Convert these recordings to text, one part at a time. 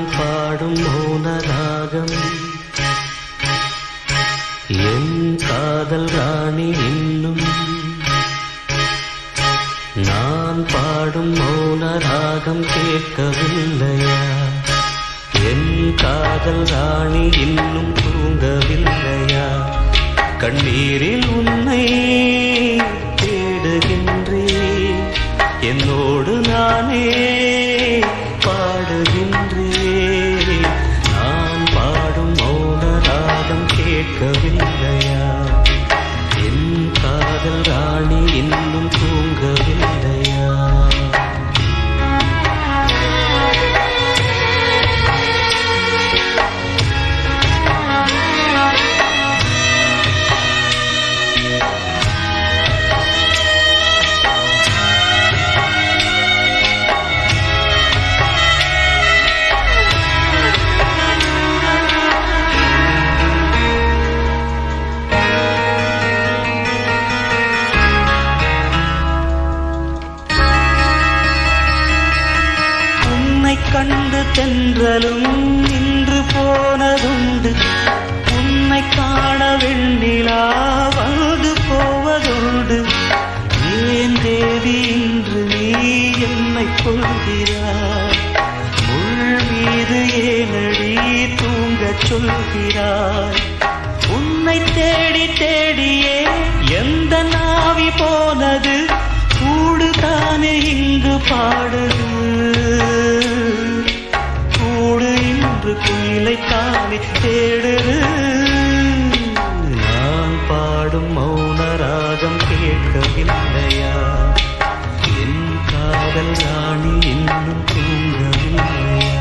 பாடும் மௌன ராகம் என் காதல் ராணி இன்னும் நான் பாடும் மௌன ராகம் கேட்கவில்லையா? என் காதல் ராணி இன்னும் தூங்கவில்லையா? கண்ணீரில் உன்னை தேடுகின்றேன், என்னோடு நானே பாடுகின்றேன். நான் பாடும் மௌன ராகம் கேட்கவில்லையா? என் காதல் ராணி இன்னும் தூங்கவில்லையா? கண்டு தென்றலும் நின்று போனதுண்டு, உன்னை காண வெண்ணிலா வந்து போவதுண்டு. ஏன் தேவி இன்று நீ என்னை கொள்கிறாய்? முள் மீது ஏனடி தூங்கச் சொல்கிறாய்? உன்னை தேடி தேடியே எந்த நாவி போனது, கூடு தானே இங்கு பாடுது. குயிலை தானே தேடுது. நான் பாடும் மௌன ராகம் கேட்கவில்லையா? என் காதல் ராணி இன்னும் தூங்கவில்லையா?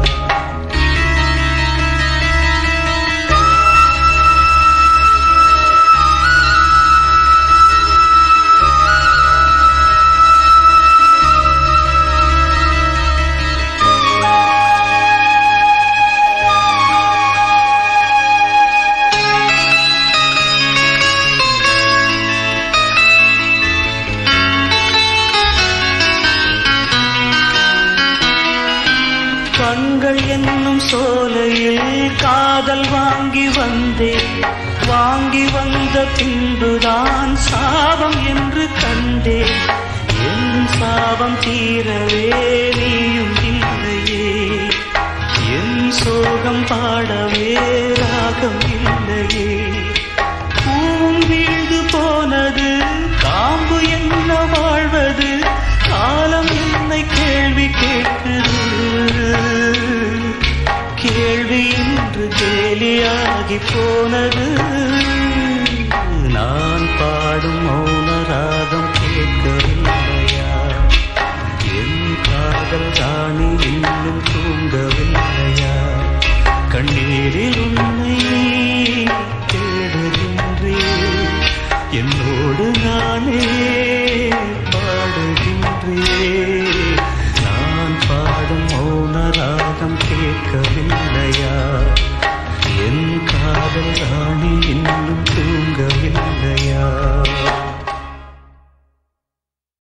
கண்கள் என்னும் சோலையில் காதல் வாங்கி வந்தேன், வாங்கி வந்த பின்புதான் சாபம் என்று கண்டேன். என் சாபம் தீரவே நீயும் இல்லையே, என் சோகம் பாடவே ராகம் இல்லையே. பூவும் வீழ்ந்து போனது, காம்பு என்ன வாழ்வது, காலம் என்னை கேள்வி கேட்குது. கேள்வி இன்று கேலியாகி போனது. நான் பாடும் மௌன ராகம் கேட்கவில்லையா? என் காதல் ராணி இன்னும் தூங்கவில்லையா? கண்ணீரில் உன்னை தேடுகின்றேன், என்னோடு நானே பாடுகின்றேன். நான் பாடும் மௌன ராகம் கேட்கவில்லையா? என் காதல் ராணி இன்னும் தூங்கவில்லையா?